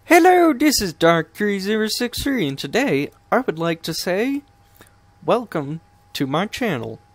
Hello, this is Dark3063, and today I would like to say, welcome to my channel.